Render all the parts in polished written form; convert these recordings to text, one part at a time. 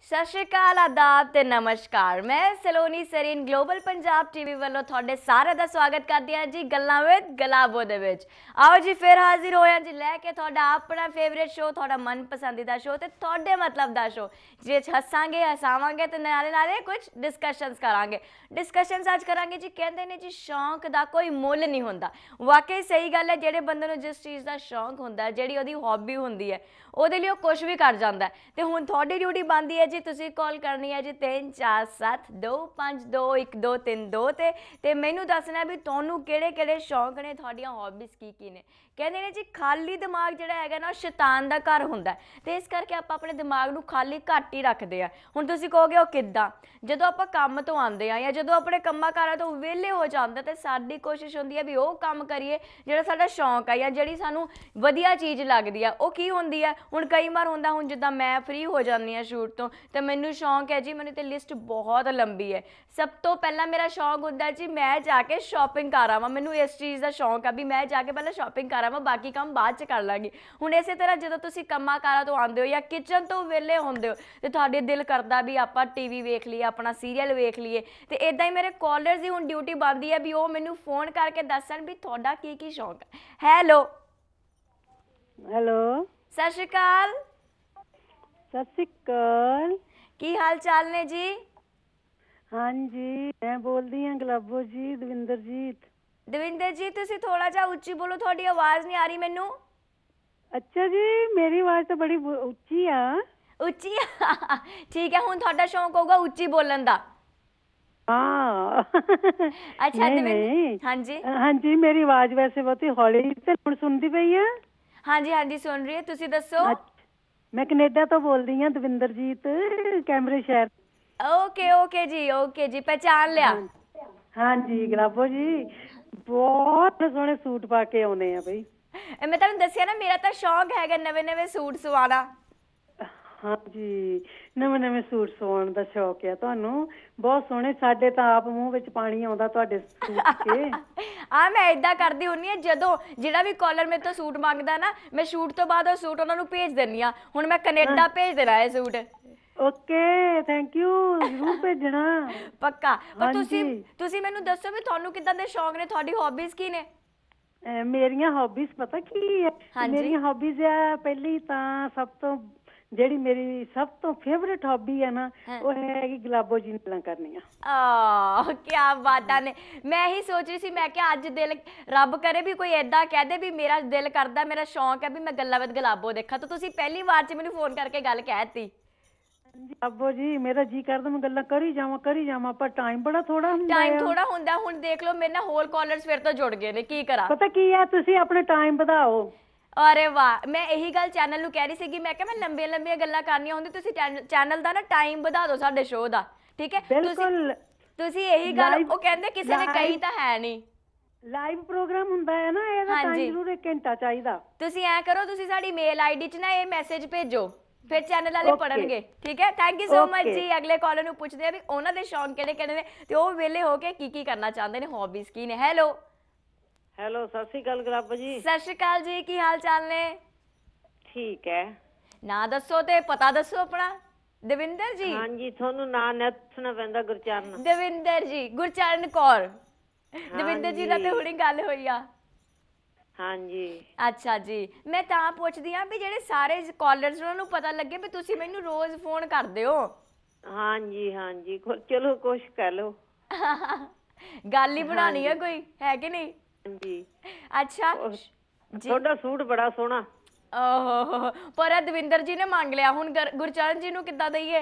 सत श्री अकाल, आदाब ते नमस्कार। मैं सलोनी सरीन ग्लोबल पंजाब टीवी वालों तुहाडे सारे दा स्वागत करदी हां जी गल्लां विद गलाबो दे विच। आओ जी फिर हाजिर होया जी लैके तुहाडा अपना फेवरेट शो, तुहाडा मन पसंदीदा शो ते तुहाडे मतलब दा शो, जिस च हसांगे हसावांगे ते नाले नाले कुछ डिस्कशनस करांगे। डिस्कशनस अज करांगे जी, कहंदे ने जी शौक दा कोई मुल नहीं हुंदा। वाकई सही गल है, जेहड़े बंदे नूं जिस चीज़ दा शौक हुंदा, जेहड़ी ओहदी हॉबी हुंदी है, ਉਹਦੇ ਲਈ ਉਹ ਕੁਛ भी कर जाता है। तो हुण तुहाडी ड्यूटी बनती है जी, तुसीं कॉल करनी है जी 3472521232 ते मैनूं दसना भी तुहानूं किहड़े-किहड़े शौक ने, तुहाडीआं हॉबीज़ की ने। कहंदे ने जी खाली दिमाग जिहड़ा हैगा ना शैतान दा घर हुंदा है, ते इस करके आपां अपने दिमाग नूं खाली घੱਟ ही रखदे आ। हुण तुसीं कहोगे ਉਹ किद्दां, ਜਦੋਂ ਆਪਾਂ ਕੰਮ ਤੋਂ ਆਉਂਦੇ ਆ ਜਾਂ ਜਦੋਂ ਆਪਣੇ ਕੰਮਾਂ ਕਾਰਾਂ ਤੋਂ ਵਿਹਲੇ ਹੋ ਜਾਂਦੇ ਤੇ ਸਾਡੀ ਕੋਸ਼ਿਸ਼ ਹੁੰਦੀ ਹੈ ਵੀ ਉਹ ਕੰਮ ਕਰੀਏ ਜਿਹੜਾ ਸਾਡਾ ਸ਼ੌਂਕ ਆ ਜਾਂ ਜਿਹੜੀ ਸਾਨੂੰ ਵਧੀਆ ਚੀਜ਼ ਲੱਗਦੀ ਆ। ਉਹ ਕੀ ਹੁੰਦੀ ਆ? ਹੁਣ ਕਈ ਵਾਰ ਹੁੰਦਾ, ਹੁਣ ਜਿੱਦਾਂ ਮੈਂ ਫ੍ਰੀ ਹੋ ਜਾਂਦੀ ਹਾਂ ਸ਼ੂਟ ਤੋਂ ਤੇ ਮੈਨੂੰ ਸ਼ੌਂਕ ਹੈ ਜੀ, ਮੈਨੂੰ ਤੇ ਲਿਸਟ ਬਹੁਤ ਲੰਬੀ ਹੈ। ਸਭ ਤੋਂ ਪਹਿਲਾਂ ਮੇਰਾ ਸ਼ੌਂਕ ਹੁੰਦਾ ਜੀ ਮੈਂ ਜਾ ਕੇ ਸ਼ਾਪਿੰਗ ਕਰ ਆਵਾਂ। ਮੈਨੂੰ ਇਸ ਚੀਜ਼ ਦਾ ਸ਼ੌਂਕ ਆ ਵੀ ਮੈਂ ਜਾ ਕੇ ਪਹਿਲਾਂ ਸ਼ਾਪਿੰਗ ਕਰ ਆਵਾਂ, ਬਾਕੀ ਕੰਮ ਬਾਅਦ 'ਚ ਕਰ ਲਾਂਗੀ। ਹੁਣ ਇਸੇ ਤਰ੍ਹਾਂ ਜਦੋਂ ਤੁਸੀਂ ਕੰਮਾਂ ਕਾਰਾਂ ਤੋਂ ਆਉਂਦੇ ਹੋ ਜਾਂ ਕਿਚਨ ਤੋਂ ਵਿਹਲੇ ਹੁੰਦੇ ਹੋ ਤੇ ਤੁਹਾਡੇ ਦਿਲ ਕਰਦਾ ਵੀ ਆਪਾਂ ਟੀਵੀ ਵੇਖ ਲਈਏ, ਆਪਣਾ ਸੀਰੀਅਲ ਵੇਖ ਲਈਏ, ਤੇ ਇਦਾਂ ਹੀ ਮੇਰੇ ਕਾਲਰਸ ਦੀ ਹੁਣ ਡਿਊਟੀ ਬਣਦੀ ਹੈ ਵੀ ਉਹ ਮੈਨੂੰ ਫੋਨ ਕਰਕੇ ਦੱਸਣ ਵੀ ਤੁਹਾਡਾ ਕੀ ਕੀ ਸ਼ੌਂਕ ਹੈ। ਹੈਲੋ ਹੈਲੋ, ਸਤਿ ਸ਼੍ਰੀ ਅਕਾਲ। ਸਤਿ ਸ਼੍ਰੀ ਅਕਾਲ। ਕੀ ਹਾਲ ਚਾਲ ਨੇ ਜੀ? ਹਾਂਜੀ, ਮੈਂ ਬੋਲਦੀ ਹਾਂ ਗੁਲਾਬੋ ਜੀ, ਦਵਿੰਦਰਜੀਤ। ਦਵਿੰਦਰ ਜੀ ਤੁਸੀਂ ਥੋੜਾ ਜਿਹਾ ਉੱਚੀ ਬੋਲੋ, ਤੁਹਾਡੀ ਆਵਾਜ਼ ਨਹੀਂ ਆ ਰਹੀ ਮੈਨੂੰ। ਅੱਛਾ ਜੀ, ਮੇਰੀ ਆਵਾਜ਼ ਤਾਂ ਬੜੀ ਉੱਚੀ ਆ। ਉੱਚੀ ਠੀਕ ਹੈ, ਹੁਣ ਤੁਹਾਡਾ ਸ਼ੌਂਕ ਹੋਊਗਾ ਉੱਚੀ ਬੋਲਣ ਦਾ। ਹਾਂ ਅੱਛਾ ਨਹੀਂ, ਹਾਂਜੀ ਹਾਂਜੀ, ਮੇਰੀ ਆਵਾਜ਼ ਵੈਸੇ ਬਹੁਤੀ ਹੌਲੀ ਤੇ ਹੁਣ ਸੁਣਦੀ ਪਈ ਆ। ਹਾਂਜੀ ਹਾਂਜੀ ਸੁਣ ਰਹੀ ਹੈ, ਤੁਸੀਂ ਦੱਸੋ। ਮੈਂ ਕੈਨੇਡਾ ਤੋਂ ਬੋਲਦੀ ਹਾਂ, ਦਵਿੰਦਰਜੀਤ, ਕੈਮਰੇ ਸ਼ਹਿਰ। ਓਕੇ ਓਕੇ ਜੀ, ਪਹਿਚਾਨ ਲਿਆ। ਹਾਂਜੀ ਗੁਲਾਬੋ ਜੀ, ਬਹੁਤ ਸੋਹਣੇ ਸੂਟ ਪਾ ਕੇ ਆਉਨੇ ਆ ਬਈ। ਮੈਂ ਤੁਹਾਨੂੰ ਦੱਸਿਆ ਨਾ, ਮੇਰਾ ਤਾਂ ਸ਼ੌਂਕ ਹੈਗਾ ਨਵੇਂ ਨਵੇਂ ਸੂਟ ਸਵਾਣਾ। ਹਾਂਜੀ, ਨਵੇਂ ਨਵੇਂ ਸੂਟ ਸਵਾਉਣ ਦਾ ਸ਼ੌਕ ਆ ਤੁਹਾਨੂੰ, ਬਹੁਤ ਸੋਹਣੇ। ਸਾਡੇ ਤਾਂ ਆਪ ਮੂੰਹ ਵਿੱਚ ਪਾਣੀ ਆਉਂਦਾ ਤੁਹਾਡੇ ਸੂਟ ਕੇ। ਆ ਮੈਂ ਏਦਾਂ ਕਰਦੀ ਹੁੰਦੀ ਹਾਂ, ਜਦੋਂ ਜਿਹੜਾ ਵੀ ਕਾਲਰ ਮੇਰੇ ਤੋਂ ਸੂਟ ਮੰਗਦਾ ਨਾ, ਮੈਂ ਸ਼ੂਟ ਤੋਂ ਬਾਅਦ ਉਹ ਸੂਟ ਉਹਨਾਂ ਨੂੰ ਭੇਜ ਦਿੰਦੀ ਹਾਂ। ਹੁਣ ਮੈਂ ਕੈਨੇਡਾ ਭੇਜ ਦੇਣਾ ਇਹ ਸੂਟ। ਓਕੇ, ਥੈਂਕ ਯੂ, ਜ਼ਰੂਰ ਭੇਜਣਾ। ਪੱਕਾ। ਪਰ ਤੁਸੀਂ ਮੈਨੂੰ ਦੱਸੋ ਵੀ ਤੁਹਾਨੂੰ ਕਿੱਦਾਂ ਦੇ ਸ਼ੌਂਕ ਨੇ, ਤੁਹਾਡੀ ਹੌਬੀਜ਼ ਕੀ ਨੇ? ਮੇਰੀਆਂ ਹੌਬੀਜ਼ ਪਤਾ ਕੀ ਹੈ? ਮੇਰੀਆਂ ਹੌਬੀਜ਼ ਆ, ਪਹਿਲੀ ਤਾਂ ਸਭ ਤੋਂ ਜਿਹੜੀ ਮੇਰੀ ਸਭ ਤੋਂ ਫੇਵਰੇਟ ਹੌਬੀ ਹੈ ਨਾ, ਉਹ ਹੈਗੀ ਗੁਲਾਬੋ ਜੀ ਨਾਲ ਕਰਨੀਆਂ। ਕੀ ਬਾਤਾਂ ਨੇ। ਮੈਂ ਇਹੀ ਸੋਚ ਰਹੀ ਸੀ, ਮੈਂ ਕਿਹਾ ਅੱਜ ਦਿਲ ਰੱਬ ਕਰੇ ਵੀ ਕੋਈ ਏਦਾਂ ਕਹਿ ਦੇ ਵੀ ਮੇਰਾ ਦਿਲ ਕਰਦਾ, ਮੇਰਾ ਸ਼ੌਂਕ ਹੈ ਵੀ ਮੈਂ ਗੱਲਾਂ ਵਿਦ ਗੁਲਾਬੋ ਦੇਖਾਂ, ਤਾਂ ਤੁਸੀਂ ਪਹਿਲੀ ਵਾਰ 'ਚ ਮੈਨੂੰ ਫੋਨ ਕਰਕੇ ਗੱਲ ਕਹਿ ਦਿੱਤੀ। ਗੁਲਾਬੋ ਜੀ, ਮੇਰਾ ਜੀ ਕਰਦਾ ਮੈਂ ਗੱਲਾਂ ਕਰੀ ਜਾਵਾਂ, ਪਰ ਟਾਈਮ ਬੜਾ ਥੋੜਾ ਹੁੰਦਾ। ਹੁਣ ਦੇਖ ਲਓ ਮੇਰੇ ਨਾਲ ਹੋਰ ਕਾਲਰਸ ਫਿਰ ਤੋਂ ਜੁੜ ਗਏ ਨੇ, ਕੀ ਕਰਾਂ। ਪਤਾ ਕੀ ਆ, ਤੁਸੀਂ ਆਪਣਾ ਟਾਈਮ ਵਧਾਓ। ਅਰੇ ਵਾਹ, ਮੈਂ ਇਹੀ ਗੱਲ ਚੈਨਲ ਨੂੰ ਕਹਿ ਰਹੀ ਸੀਗੀ, ਮੈਂ ਕਿਹਾ ਮੈਂ ਲੰਬੀਆਂ ਲੰਬੀਆਂ ਗੱਲਾਂ ਕਰਨੀਆਂ ਹੁੰਦੀ, ਤੁਸੀਂ ਚੈਨਲ ਦਾ ਨਾ ਟਾਈਮ ਵਧਾ ਦਿਓ ਸਾਡੇ ਸ਼ੋਅ ਦਾ, ਠੀਕ ਹੈ? ਤੁਸੀਂ ਇਹੀ ਗੱਲ, ਉਹ ਕਹਿੰਦੇ ਕਿਸੇ ਨੇ ਕਹੀ ਤਾਂ ਹੈ ਨਹੀਂ। ਲਾਈਵ ਪ੍ਰੋਗਰਾਮ ਹੁੰਦਾ ਹੈ ਨਾ, ਇਹਦਾ ਟਾਈਮ ਜ਼ਰੂਰ 1 ਘੰਟਾ ਚਾਹੀਦਾ। ਤੁਸੀਂ ਐ ਕਰੋ, ਤੁਸੀਂ ਸਾਡੀ ਮੇਲ ਆਈਡੀ 'ਚ ਨਾ ਇਹ ਮੈਸੇਜ ਭੇਜੋ, ਫਿਰ ਚੈਨਲ ਵਾਲੇ ਪੜਨਗੇ, ਠੀਕ ਹੈ? ਥੈਂਕ ਯੂ ਸੋ ਮਚ ਜੀ। ਅਗਲੇ ਕਾਲਰ ਨੂੰ ਪੁੱਛਦੇ ਆ ਵੀ ਉਹਨਾਂ ਦੇ ਸ਼ੌਂਕ ਕਿਹੜੇ ਕਿਹੜੇ ਨੇ ਤੇ ਉਹ ਵਿਹਲੇ ਹੋ ਕੇ ਕੀ ਕਰਨਾ ਚਾਹੁੰਦੇ ਨੇ, ਹੌਬੀਜ਼ ਕੀ ਨੇ। ਹੈਲੋ ਹੈਲੋ, ਸਤਿ ਸ਼੍ਰੀ ਅਕਾਲ ਗੁਲਾਬੋ ਜੀ। ਸਤਿ ਸ਼੍ਰੀ ਅਕਾਲ ਜੀ, ਕੀ ਹਾਲ ਚਾਲ ਨੇ? ਠੀਕ ਹੈ। ਨਾਂ ਦੱਸੋ ਤੇ ਪਤਾ ਦੱਸੋ ਆਪਣਾ। ਦਵਿੰਦਰ ਜੀ? ਹਾਂਜੀ, ਤੁਹਾਨੂੰ ਨਾਂ ਦੱਸਣਾ ਪੈਂਦਾ। ਗੁਰਚਰਨ। ਦਵਿੰਦਰ ਜੀ, ਗੁਰਚਰਨ ਕੌਰ। ਦਵਿੰਦਰ ਜੀ ਨਾਲ ਤੇ ਹੁਣੀ ਗੱਲ ਹੋਈ ਆ। ਹਾਂਜੀ, ਅੱਛਾ ਜੀ। ਮੈਂ ਤਾਂ ਪੁੱਛਦੀ ਆ ਵੀ ਜਿਹੜੇ ਸਾਰੇ ਕਾਲਰਸ ਉਹਨਾਂ ਨੂੰ ਪਤਾ ਲੱਗੇ ਵੀ ਤੁਸੀਂ ਮੈਨੂੰ ਰੋਜ਼ ਫੋਨ ਕਰਦੇ ਹੋ। ਹਾਂਜੀ ਹਾਂਜੀ, ਚਲੋ ਕੋਸ਼ਿਸ਼ ਕਰ ਲਓ। ਗੱਲ ਹੀ ਬਣਾਣੀ ਹੈ ਕੋਈ, ਹੈ ਕਿ ਨਹੀਂ? ਹਾਂਜੀ। ਅੱਛਾ, ਤੁਹਾਡਾ ਸੂਟ ਬੜਾ ਸੋਹਣਾ। ਓਹੋ, ਪਰ ਦਵਿੰਦਰ ਜੀ ਨੇ ਮੰਗ ਲਿਆ, ਹੁਣ ਗੁਰਚਰਨ ਜੀ ਨੂੰ ਕਿੱਦਾਂ ਦਈਏ?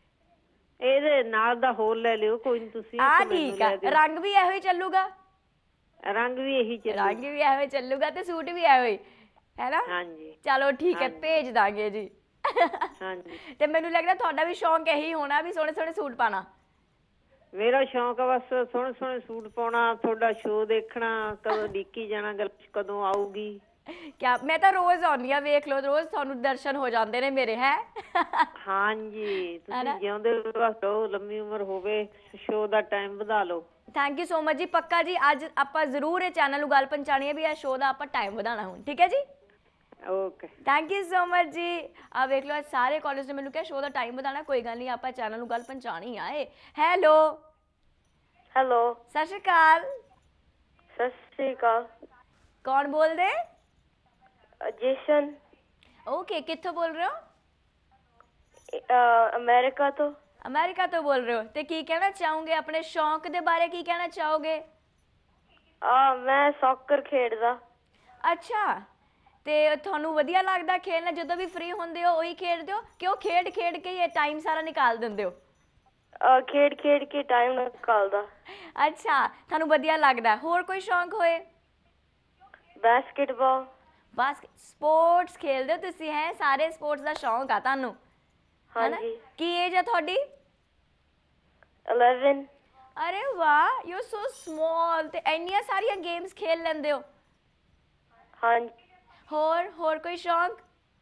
ਇਹਦੇ ਨਾਲ ਦਾ ਹੋਰ ਲੈ ਲਿਓ, ਕੋਈ ਨਹੀਂ। ਤੁਸੀਂ ਠੀਕ ਆ, ਰੰਗ ਵੀ ਇਹੋ ਹੀ ਚੱਲੂਗਾ? ਰੰਗ ਵੀ ਇਹੀ ਚੱਲੂਗਾ ਤੇ ਸੂਟ ਵੀ ਇਹੋ ਹੀ ਹੈ ਨਾ? ਹਾਂਜੀ, ਚਲੋ ਠੀਕ ਹੈ, ਭੇਜ ਦਾਂਗੇ ਜੀ। ਹਾਂਜੀ, ਤੇ ਮੈਨੂੰ ਲੱਗਦਾ ਤੁਹਾਡਾ ਵੀ ਸ਼ੌਂਕ ਇਹੀ ਹੋਣਾ ਵੀ ਸੋਹਣੇ ਸੋਹਣੇ ਸੂਟ ਪਾਣਾ। ਮੇਰਾ ਸ਼ੌਂਕ ਆ ਬਸ ਸੋਹਣੇ ਸੋਹਣੇ ਸੂਟ ਪਾਉਣਾ, ਤੁਹਾਡਾ ਸ਼ੋਅ ਦੇਖਣਾ, ਕਦੋਂ ਡੀਕੀ ਜਾਣਾ ਕਦੋਂ ਆਊਗੀ। ਕਿਆ, ਮੈਂ ਤਾਂ ਰੋਜ਼ ਆਉਂਦੀ ਆ, ਵੇਖ ਲਓ, ਰੋਜ਼ ਤੁਹਾਨੂੰ ਦਰਸ਼ਨ ਹੋ ਜਾਂਦੇ ਨੇ ਮੇਰੇ। ਹੈ ਹਾਂਜੀ, ਤੁਸੀਂ ਜਿਉਂਦੇ ਰਹੋ, ਲੰਮੀ ਉਮਰ ਹੋਵੇ, ਸ਼ੋਅ ਦਾ ਟਾਈਮ ਵਧਾ ਲਓ। ਥੈਂਕ ਯੂ ਸੋ ਮਚ ਜੀ। ਪੱਕਾ ਜੀ, ਅੱਜ ਆਪਾਂ ਜ਼ਰੂਰ ਇਹ ਚੈਨਲ ਨੂੰ ਗੱਲ ਪਹੁੰਚਾਣੀ ਹੈ ਵੀ ਇਹ ਸ਼ੋਅ ਦਾ ਆਪਾਂ ਟਾਈਮ ਵਧਾਉਣਾ ਹੁਣ, ਠੀਕ ਹੈ ਜੀ? Okay thank you so much ਜੀ। ਆ ਵੇਖ ਲਓ ਸਾਰੇ ਕਾਲਜ ਨੇ ਮੈਨੂੰ ਕਿਹਾ ਸ਼ੋਅ ਦਾ ਟਾਈਮ ਬਤਾਣਾ, ਕੋਈ ਗੱਲ ਨਹੀਂ ਆਪਾਂ ਚੈਨਲ ਨੂੰ ਗੱਲ ਪਹੁੰਚਾਣੀ ਆਏ। ਹੈਲੋ ਹੈਲੋ ਸਤਿ ਸ਼੍ਰੀ ਅਕਾਲ। ਸਤਿ ਸ਼੍ਰੀ ਅਕਾਲ। ਕੌਣ ਬੋਲਦੇ? ਜੇਸ਼ਨ। ਓਕੇ, ਕਿੱਥੋਂ ਬੋਲ ਰਹੇ ਹੋ? ਅਮਰੀਕਾ ਤੋਂ। ਅਮਰੀਕਾ ਤੋਂ ਬੋਲ ਰਹੇ ਹੋ, ਤੇ ਕੀ ਕਹਿਣਾ ਚਾਹੋਗੇ ਆਪਣੇ ਸ਼ੌਂਕ ਦੇ ਬਾਰੇ? ਕੀ ਕਹਿਣਾ ਚਾਹੋਗੇ? ਮੈਂ ਸੌਕਰ ਖੇਡਦਾ। ਅੱਛਾ, ਤੇ ਤੁਹਾਨੂੰ ਵਧੀਆ ਲੱਗਦਾ ਖੇਡਣਾ? ਜਦੋਂ ਵੀ ਫ੍ਰੀ ਹੁੰਦੇ ਹੋ ਉਹੀ ਖੇਡਦੇ ਹੋ ਕਿ ਉਹ ਖੇਡ ਖੇਡ ਕੇ ਇਹ ਟਾਈਮ ਸਾਰਾ ਨਿਕਾਲ ਦਿੰਦੇ ਹੋ? ਖੇਡ ਖੇਡ ਕੇ ਟਾਈਮ ਨਿਕਾਲਦਾ। ਅੱਛਾ, ਤੁਹਾਨੂੰ ਵਧੀਆ ਲੱਗਦਾ। ਹੋਰ ਕੋਈ ਸ਼ੌਂਕ ਹੋਏ? ਬਾਸਕਟਬਾਲ। ਬਸ ਸਪੋਰਟਸ ਖੇਲਦੇ ਹੋ ਤੁਸੀਂ? ਹੈ ਸਾਰੇ ਸਪੋਰਟਸ ਦਾ ਸ਼ੌਂਕ ਆ ਤੁਹਾਨੂੰ? ਹਾਂਜੀ। ਕੀ ਏਜ ਹੈ ਤੁਹਾਡੀ? 11। ਅਰੇ ਵਾਹ, ਯੂ ਸੋ ਸਮਾਲ, ਤੇ ਇੰਨੀਆਂ ਸਾਰੀਆਂ ਗੇਮਸ ਖੇਲ ਲੈਂਦੇ ਹੋ? ਹਾਂਜੀ। ਹੋਰ ਕੋਈ ਸ਼ੌਂਕ?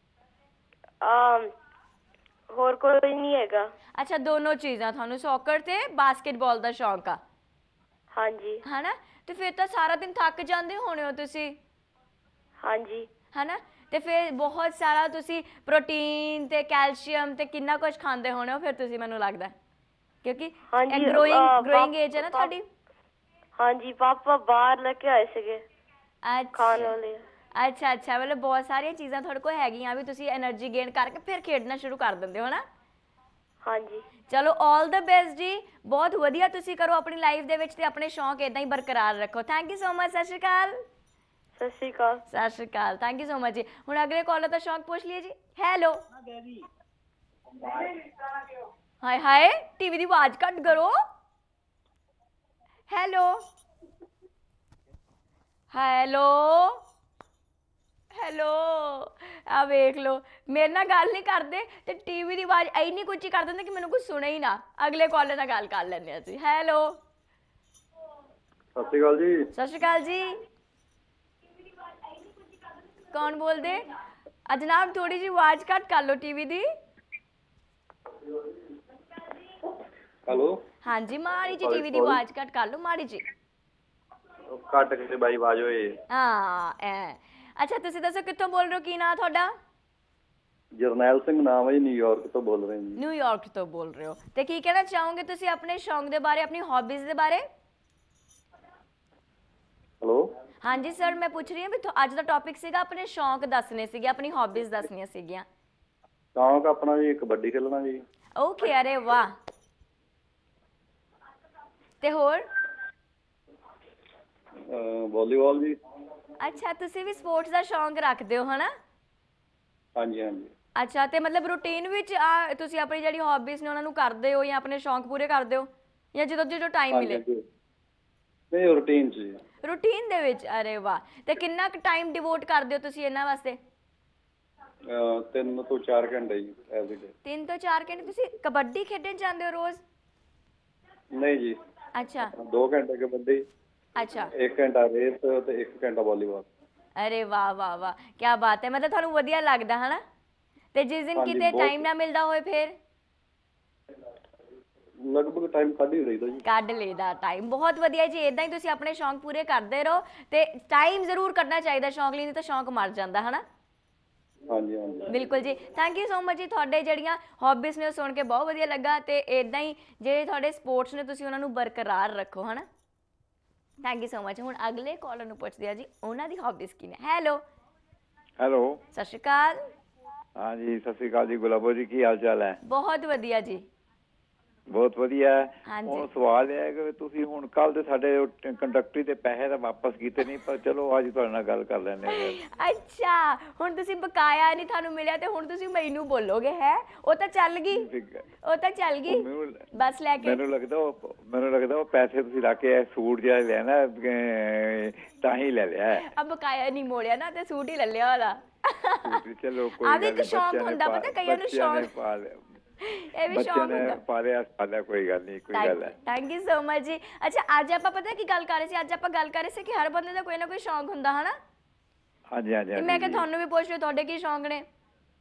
ਹੋਰ ਕੋਈ ਨਹੀਂ ਹੈਗਾ। ਅੱਛਾ, ਦੋਨੋਂ ਚੀਜ਼ਾਂ ਤੁਹਾਨੂੰ, ਸੌਕਰ ਤੇ ਬਾਸਕਟਬਾਲ ਦਾ ਸ਼ੌਂਕ ਆ? ਹਾਂਜੀ। ਹਨਾ, ਤੇ ਫਿਰ ਤਾਂ ਸਾਰਾ ਦਿਨ ਥੱਕ ਜਾਂਦੇ ਹੋਣੇ ਹੋ ਤੁਸੀਂ? ਹਾਂਜੀ। ਹਨਾ, ਤੇ ਫਿਰ ਬਹੁਤ ਸਾਰਾ ਤੁਸੀਂ ਪ੍ਰੋਟੀਨ ਤੇ ਕੈਲਸ਼ੀਅਮ ਤੇ ਕਿੰਨਾ ਕੁਝ ਖਾਂਦੇ ਹੋਣੇ ਹੋ ਫਿਰ ਤੁਸੀਂ, ਮੈਨੂੰ ਲੱਗਦਾ, ਕਿਉਂਕਿ ਗਰੋਇੰਗ ਏਜ ਹੈ ਨਾ ਤੁਹਾਡੀ। ਹਾਂਜੀ, ਪਾਪਾ ਬਾਹਰ ਲੈ ਕੇ ਆਏ ਸੀਗੇ ਖਾਣ ਵਾਲੇ। ਅੱਛਾ ਅੱਛਾ, ਮਤਲਬ ਬਹੁਤ ਸਾਰੀਆਂ ਚੀਜ਼ਾਂ ਤੁਹਾਡੇ ਕੋਲ ਹੈਗੀਆਂ ਵੀ ਤੁਸੀਂ એનર્ਜੀ ਗੇਨ ਕਰਕੇ ਫਿਰ ਖੇਡਣਾ ਸ਼ੁਰੂ ਕਰ ਦਿੰਦੇ ਹੋ ਨਾ। ਹਾਂਜੀ। ਚਲੋ ਆਲ ਦ ਬੈਸਟ ਜੀ, ਬਹੁਤ ਵਧੀਆ ਤੁਸੀਂ ਕਰੋ ਆਪਣੀ ਲਾਈਫ ਦੇ ਵਿੱਚ ਤੇ ਆਪਣੇ ਸ਼ੌਂਕ ਇਦਾਂ ਹੀ ਬਰਕਰਾਰ ਰੱਖੋ। Thank you so much. ਸਤਿ ਸ਼੍ਰੀ ਅਕਾਲ। ਸਤਿ ਸ਼੍ਰੀ ਅਕਾਲ। ਸਤਿ ਸ਼੍ਰੀ ਅਕਾਲ, ਥੈਂਕ ਯੂ ਸੋ ਮਚ ਜੀ। ਹੁਣ ਅਗਲੇ ਕਾਲਰ ਦਾ ਸ਼ੌਂਕ ਪੁੱਛ ਲਈਏ ਜੀ। ਹੈਲੋ। ਹਾਏ ਹਾਏ, ਟੀਵੀ ਦੀ ਆਵਾਜ਼ ਘੱਟ ਕਰੋ। ਹੈਲੋ ਹੈਲੋ ਹੈਲੋ, ਆ ਵੇਖ ਲਓ, ਮੇਰੇ ਨਾਲ ਗੱਲ ਨਹੀਂ ਕਰਦੇ ਤੇ ਟੀਵੀ ਦੀ ਆਵਾਜ਼ ਇੰਨੀ ਕੁੱਚੀ ਕਰ ਦਿੰਦੇ ਕਿ ਮੈਨੂੰ ਕੁਝ ਸੁਣੇ ਹੀ ਨਾ। ਅਗਲੇ ਕਾਲਰ ਨਾਲ ਗੱਲ ਕਰ ਲੈਂਦੇ ਹਾਂ ਅਸੀਂ। ਹੈਲੋ ਸਤਿ ਸ਼੍ਰੀ ਅਕਾਲ ਜੀ। ਸਤਿ ਸ਼੍ਰੀ ਅਕਾਲ ਜੀ। ਕੌਣ ਬੋਲਦੇ? ਜਨਾਬ ਥੋੜੀ ਜਿਹੀ ਆਵਾਜ਼ ਘੱਟ ਕਰ ਲਓ ਟੀਵੀ ਦੀ। ਹੈਲੋ। ਹਾਂਜੀ, ਮਾੜੀ ਜੀ ਟੀਵੀ ਦੀ ਆਵਾਜ਼ ਘੱਟ ਕਰ ਲਓ, ਮਾੜੀ ਜੀ। ਕੱਟ ਕੇ ਬਾਈ ਆਵਾਜ਼ ਹੋਏ। ਹਾਂ ਅੱਛਾ, ਤੁਸੀਂ ਦੱਸੋ ਕਿੱਥੋਂ ਬੋਲ ਰਹੇ ਹੋ? ਕੀ ਨਾਂ ਤੁਹਾਡਾ? ਜਰਨੈਲ ਸਿੰਘ ਨਾਮ ਹੈ ਜੀ, ਨਿਊਯਾਰਕ ਤੋਂ ਬੋਲ ਰਹੇ ਜੀ। ਨਿਊਯਾਰਕ ਤੋਂ ਬੋਲ ਰਹੇ ਹੋ, ਤੇ ਕੀ ਕਹਿਣਾ ਚਾਹੋਗੇ ਤੁਸੀਂ ਆਪਣੇ ਸ਼ੌਂਕ ਦੇ ਬਾਰੇ, ਆਪਣੀ ਹੌਬੀਜ਼ ਦੇ ਬਾਰੇ? ਹੈਲੋ। ਹਾਂਜੀ ਸਰ, ਮੈਂ ਪੁੱਛ ਰਹੀ ਹਾਂ ਵੀ ਅੱਜ ਦਾ ਟੌਪਿਕ ਸੀਗਾ ਆਪਣੇ ਸ਼ੌਂਕ ਦੱਸਣੇ ਸੀਗੇ, ਆਪਣੀ ਹੌਬੀਜ਼ ਦੱਸਣੀਆਂ ਸੀਗੀਆਂ। ਸ਼ੌਂਕ ਆਪਣਾ ਜੀ ਕਬੱਡੀ ਖੇਲਣਾ ਜੀ। ਓਕੇ, ਅਰੇ ਵਾਹ। ਤੇ ਹੋਰ? ਵਾਲੀਬਾਲ ਜੀ। ਅੱਛਾ, ਤੁਸੀਂ ਵੀ ਸਪੋਰਟਸ ਦਾ ਸ਼ੌਂਕ ਰੱਖਦੇ ਹੋ ਹਨਾ? ਹਾਂਜੀ ਹਾਂਜੀ। ਅੱਛਾ, ਤੇ ਮਤਲਬ ਰੂਟੀਨ ਵਿੱਚ ਤੁਸੀਂ ਆਪਣੀ ਜਿਹੜੀ ਹੌਬੀਜ਼ ਨੇ ਉਹਨਾਂ ਨੂੰ ਕਰਦੇ ਹੋ ਜਾਂ ਆਪਣੇ ਸ਼ੌਂਕ ਪੂਰੇ ਕਰਦੇ ਹੋ, ਜਾਂ ਜਦੋਂ ਜਦੋਂ ਟਾਈਮ ਮਿਲੇ? ਨਹੀਂ, ਰੂਟੀਨ 'ਚ ਜੀ। ਰੂਟੀਨ ਦੇ ਵਿੱਚ, ਅਰੇ ਵਾਹ। ਤੇ ਕਿੰਨਾ ਕੁ ਟਾਈਮ ਡਿਵੋਟ ਕਰਦੇ ਹੋ ਤੁਸੀਂ ਇਹਨਾਂ ਵਾਸਤੇ? 3 ਤੋਂ 4 ਘੰਟੇ ਜੀ ਐਵਰੀਡੇ। 3 ਤੋਂ 4 ਘੰਟੇ। ਤੁਸੀਂ ਕਬੱਡੀ ਖੇਡਣ ਜਾਂਦੇ ਹੋ ਰੋਜ਼? ਨਹੀਂ ਜੀ। ਅੱਛਾ 2 ਘੰਟੇ ਕਬੱਡੀ, ਅੱਛਾ, 1 ਘੰਟਾ ਰੇਸ ਤੇ 1 ਘੰਟਾ ਵਾਲੀਬਾਲ। ਅਰੇ ਵਾਹ ਵਾਹ ਵਾਹ, ਕੀ ਬਾਤ ਹੈ। ਮਤਲਬ ਤੁਹਾਨੂੰ ਵਧੀਆ ਲੱਗਦਾ ਹਨਾ? ਤੇ ਜਿਸ ਦਿਨ ਕਿਤੇ ਟਾਈਮ ਨਾ ਮਿਲਦਾ ਹੋਏ ਫਿਰ? ਲਗਭਗ ਟਾਈਮ ਕੱਢ ਹੀ ਲਈਦਾ ਜੀ। ਕੱਢ ਲਈਦਾ ਟਾਈਮ, ਬਹੁਤ ਵਧੀਆ ਜੀ। ਇਦਾਂ ਹੀ ਤੁਸੀਂ ਆਪਣੇ ਸ਼ੌਂਕ ਪੂਰੇ ਕਰਦੇ ਰਹੋ, ਤੇ ਟਾਈਮ ਜ਼ਰੂਰ ਕੱਢਣਾ ਚਾਹੀਦਾ ਸ਼ੌਂਕ ਲਈ, ਨਹੀਂ ਤਾਂ ਸ਼ੌਂਕ ਮਰ ਜਾਂਦਾ ਹਨਾ? ਹਾਂਜੀ ਹਾਂਜੀ, ਬਿਲਕੁਲ ਜੀ। ਥੈਂਕ ਯੂ ਸੋ ਮਚ ਜੀ। ਤੁਹਾਡੇ ਜਿਹੜੀਆਂ ਹੌਬੀਜ਼ ਨੇ ਉਹ ਸੁਣ ਕੇ ਬਹੁਤ ਵਧੀਆ ਲੱਗਾ, ਤੇ ਇਦਾਂ ਹੀ ਜਿਹੜੇ ਤੁਹਾਡੇ ਸਪੋਰਟਸ ਨੇ ਤੁਸੀਂ ਉਹਨਾਂ ਨੂੰ ਬਰਕਰਾਰ ਰੱਖੋ ਹਨਾ? Thank you so much. ਹੁਣ ਅਗਲੇ ਕਾਲਰ ਨੂੰ ਪੁੱਛਦੇ ਆ ਜੀ ਉਹਨਾਂ ਦੀ ਹੌਬੀਜ਼ ਕੀ ਨੇ। ਹੈਲੋ। ਹੈਲੋ। ਸਤਿ ਸ਼੍ਰੀ ਅਕਾਲ। ਹਾਂਜੀ, ਸਤਿ ਸ਼੍ਰੀ ਅਕਾਲ ਜੀ। ਗੁਲਾਬੋ ਜੀ, ਕੀ ਹਾਲ ਚਾਲ ਹੈ? ਬਹੁਤ ਵਧੀਆ ਜੀ। ਬਹੁਤ ਵਧੀਆ। ਹਾਂਜੀ। ਹੁਣ ਸਵਾਲ ਇਹ ਹੈ ਕਿ ਤੁਸੀਂ ਹੁਣ ਕੱਲ ਦੇ ਸਾਡੇ ਕੰਡਕਟਰੀ ਦੇ ਪੈਸੇ ਤਾਂ ਵਾਪਸ ਕੀਤੇ ਨਹੀਂ, ਪਰ ਚਲੋ ਅੱਜ ਤੁਹਾਡੇ ਨਾਲ ਗੱਲ ਕਰ ਲੈਂਦੇ ਹਾਂ। ਅੱਛਾ, ਹੁਣ ਤੁਸੀਂ ਬਕਾਇਆ ਨਹੀਂ ਤੁਹਾਨੂੰ ਮਿਲਿਆ ਤੇ ਹੁਣ ਤੁਸੀਂ ਮੈਨੂੰ ਬੋਲੋਗੇ? ਹੈ ਉਹ ਤਾਂ ਚੱਲ ਗਈ, ਉਹ ਤਾਂ ਚੱਲ ਗਈ ਬਸ ਲੈ ਕੇ। ਮੈਨੂੰ ਲੱਗਦਾ ਉਹ ਪੈਸੇ ਤੁਸੀਂ ਲਾ ਕੇ ਸੂਟ ਜਿਹੜਾ ਲਿਆ ਨਾ ਤਾਂ ਹੀ ਲੈ ਲਿਆ। अब बकाया नहीं मोड़िया ना, ते सूट ही ले लिया वाला। चलो कोई आ भी एक शौक हुंदा, पता कईयां नूं शौक ਇਹ ਵੀ ਸ਼ੌਕ ਹੁੰਦਾ। ਪਾਲਿਆ ਸਾਡਾ ਕੋਈ ਗੱਲ ਨਹੀਂ, ਕੋਈ ਗੱਲ ਹੈ। ਥੈਂਕ ਯੂ ਸੋ ਮਚ ਜੀ। ਅੱਛਾ, ਅੱਜ ਆਪਾਂ ਪਤਾ ਕੀ ਗੱਲ ਕਰ ਰਹੇ ਸੀ? ਅੱਜ ਆਪਾਂ ਗੱਲ ਕਰ ਰਹੇ ਸੀ ਕਿ ਹਰ ਬੰਦੇ ਦਾ ਕੋਈ ਨਾ ਕੋਈ ਸ਼ੌਕ ਹੁੰਦਾ ਹਨਾ? ਹਾਂਜੀ ਹਾਂਜੀ। ਮੈਂ ਕਿਹਾ ਤੁਹਾਨੂੰ ਵੀ ਪੁੱਛ ਲਓ ਤੁਹਾਡੇ ਕੀ ਸ਼ੌਕ ਨੇ।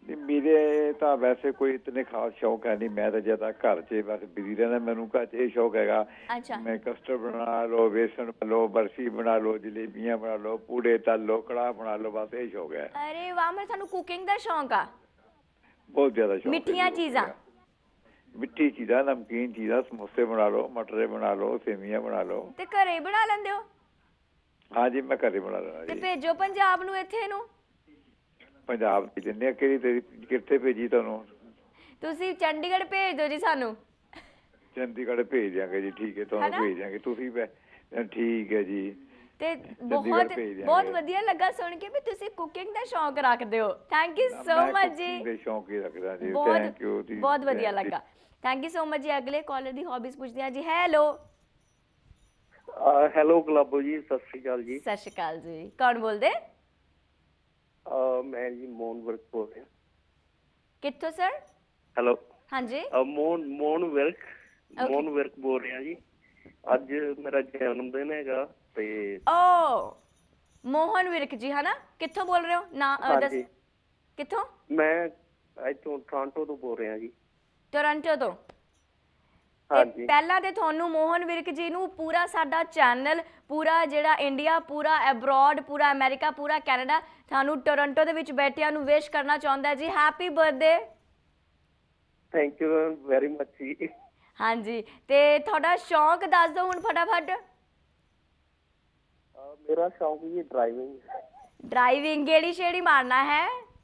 ਮੇਰੇ ਤਾਂ ਵੈਸੇ ਕੋਈ ਇਤਨੇ ਖਾਸ ਸ਼ੌਕ ਹੈ ਨਹੀਂ। ਮੈਂ ਤਾਂ ਜ਼ਿਆਦਾ ਘਰ 'ਚ ਬਸ ਬਿਜ਼ੀ ਰਹਿੰਦਾ। ਮੈਨੂੰ ਘਰ 'ਚ ਇਹ ਸ਼ੌਕ ਹੈਗਾ, ਮੈਂ ਕਸਟਰਡ ਬਣਾ ਲਓ, ਬੇਸਣ ਬਣਾ ਲਓ, ਬਰਫੀ ਬਣਾ ਲਓ, ਜਲੇਬੀਆਂ ਬਣਾ ਲਓ, ਪੂੜੇ ਤਲ ਲਓ, ਕੜਾਹ ਬਣਾ ਲਓ, ਬਸ ਇਹ ਸ਼ੌਕ ਹੈ। ਅਰੇ ਵਾਹ, ਮੈਂ ਤੁਹਾਨੂੰ ਕੁਕਿੰਗ ਦਾ ਸ਼ੌਕ ਆ? ਬਹੁਤ ਜ਼ਿਆਦਾ ਸ਼ੌਕ। ਮਿੱਠੀਆਂ ਚੀਜ਼ਾਂ, ਮਿੱਠੀ ਚੀਜ਼ਾਂ, ਨਮਕੀਨ ਚੀਜ਼ਾਂ, ਸਮੋਸੇ ਬਣਾ ਲਓ, ਮਟਰੇ ਬਣਾ ਲਓ, ਸੇਵੀਆਂ ਬਣਾ ਲਓ। ਤੇ ਘਰੇ ਬਣਾ ਲੈਂਦੇ ਹੋ? ਹਾਂਜੀ, ਮੈਂ ਘਰੇ ਬਣਾ ਲੈਣਾ ਤੇ ਜੀ। ਭੇਜੋ ਪੰਜਾਬ ਨੂੰ, ਇੱਥੇ ਨੂੰ। ਪੰਜਾਬ ਦੀ ਦਿੰਦੇ ਕਿਹੜੀ ਕਿੱਥੇ ਭੇਜੀ ਤੁਹਾਨੂੰ? ਤੁਸੀਂ ਚੰਡੀਗੜ੍ਹ ਭੇਜ ਦਿਓ ਜੀ ਸਾਨੂੰ। ਚੰਡੀਗੜ੍ਹ ਭੇਜ ਦਿਆਂਗੇ ਜੀ, ਠੀਕ ਹੈ, ਤੁਹਾਨੂੰ ਭੇਜ ਦਿਆਂਗੇ। ਤੁਸੀਂ ਠੀਕ ਹੈ ਜੀ। ਤੇ ਬਹੁਤ ਵਧੀਆ ਲੱਗਾ ਸੁਣ ਕੇ ਵੀ ਤੁਸੀਂ ਕੁਕਿੰਗ ਦਾ ਸ਼ੌਕ ਰੱਖਦੇ ਹੋ। ਥੈਂਕ ਯੂ ਸੋ ਮਚ ਜੀ। ਦੇ ਸ਼ੌਕ ਹੀ ਰੱਖਦਾ ਜੀ। ਥੈਂਕ ਯੂ ਜੀ, ਬਹੁਤ ਵਧੀਆ ਲੱਗਾ। ਥੈਂਕ ਯੂ ਸੋ ਮਚ ਜੀ। ਅਗਲੇ ਕਾਲਰ ਦੀ ਹੌਬੀਜ਼ ਪੁੱਛਦੇ ਹਾਂ ਜੀ। ਹੈਲੋ ਹੈਲੋ ਗੁਲਾਬੋ ਜੀ, ਸਤਿ ਸ਼੍ਰੀ ਅਕਾਲ ਜੀ। ਸਤਿ ਸ਼੍ਰੀ ਅਕਾਲ ਜੀ, ਕੌਣ ਬੋਲਦੇ? ਮੈਂ ਜੀ ਮੋਹਨ ਵਿਰਕ ਬੋਲ ਰਿਹਾ। ਕਿੱਥੋਂ ਸਰ? ਹੈਲੋ, ਹਾਂਜੀ, ਮੋਹਨ ਵਿਰਕ ਬੋਲ ਰਿਹਾ ਜੀ। ਅੱਜ ਮੇਰਾ ਜਨਮ ਦਿਨ ਹੈਗਾ ਤੇ ਮੋਹਨ ਵਿਰਕ ਜੀ ਹਨਾ, ਕਿੱਥੋਂ ਬੋਲ ਰਹੇ ਹੋ? ਨਾ ਕਿੱਥੋਂ? ਮੈਂ ਇੱਥੋਂ ਟੋਰਾਂਟੋ ਤੋਂ ਬੋਲ ਰਿਹਾ ਜੀ। ਟੋਰਾਂਟੋ ਤੋਂ? ਤੇ ਪਹਿਲਾਂ ਤੇ ਤੁਹਾਨੂੰ ਮੋਹਨ ਵਿਰਕ ਜੀ ਨੂੰ ਪੂਰਾ ਸਾਡਾ ਚੈਨਲ, ਪੂਰਾ ਜਿਹੜਾ ਇੰਡੀਆ, ਪੂਰਾ ਅਬਰੋਡ, ਪੂਰਾ ਅਮਰੀਕਾ, ਪੂਰਾ ਕੈਨੇਡਾ, ਤੁਹਾਨੂੰ ਟੋਰਾਂਟੋ ਦੇ ਵਿੱਚ ਬੈਠਿਆਂ ਨੂੰ ਵਿਸ਼ ਕਰਨਾ ਚਾਹੁੰਦਾ ਜੀ। Happy birthday. Thank you very much ਜੀ। ਹਾਂਜੀ, ਤੇ ਤੁਹਾਡਾ ਸ਼ੌਂਕ ਦੱਸ ਦਿਓ ਹੁਣ ਫਟਾਫਟ। ਮੇਰਾ ਸ਼ੌਂਕ ਜੀ ਡਰਾਈਵਿੰਗ। ਡਰਾਈਵਿੰਗ, ਗੇੜੀ ਸ਼ੇੜੀ ਮਾਰਨਾ ਹੈ?